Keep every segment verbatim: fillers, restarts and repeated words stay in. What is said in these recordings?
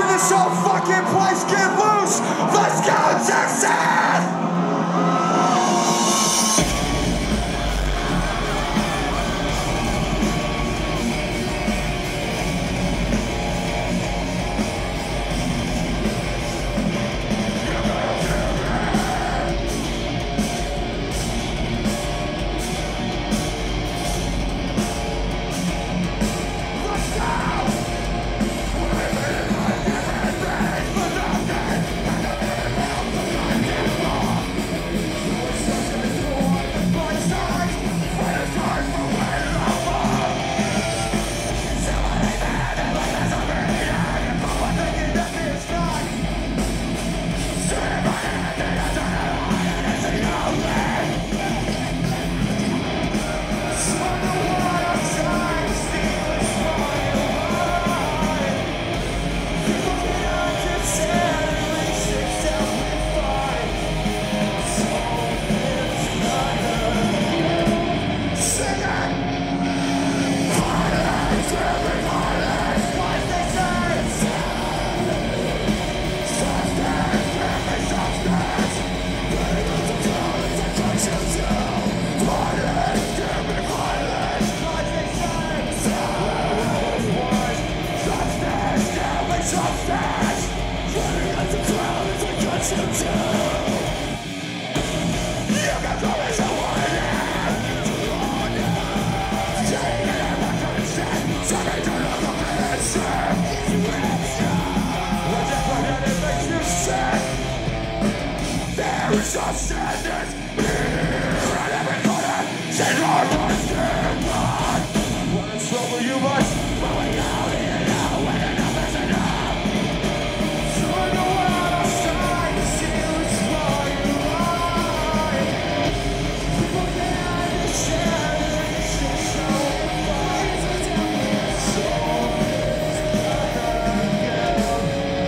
this whole fucking place get loose. Let's go, Texas! There is a sadness in every corner. Say Lord, what's your blood? When it's over, you must going out and out when enough is enough. So I go out outside to see what's for you are. People can't understand it. It's just so far. So it's better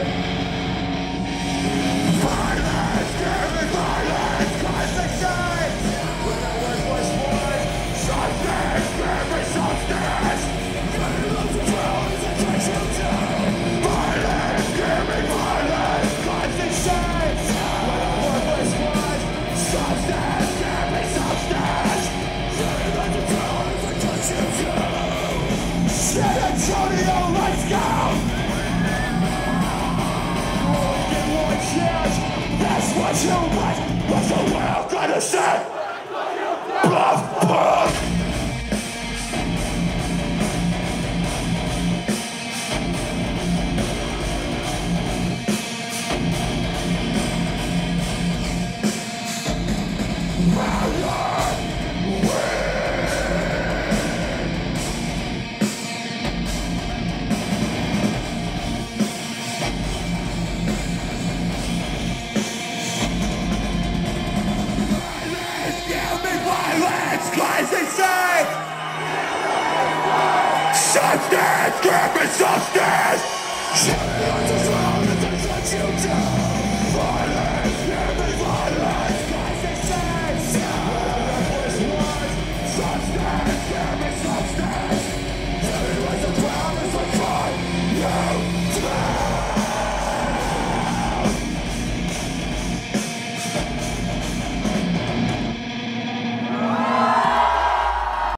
again. Violence, give me violence, cause they say when I was was born, something, give me substance. Got it up to twelve, it's a touch of down. Violence, give me violence, cause they say when I was was born, something, give me substance. Got it up to twelve, it's a touch of down. San Antonio, let's go! You only get one chance. That's what you want. What's the world gonna say? Bluff, bluff. Cause they say substance, give me substance. Shut me on the phone, that's what you do.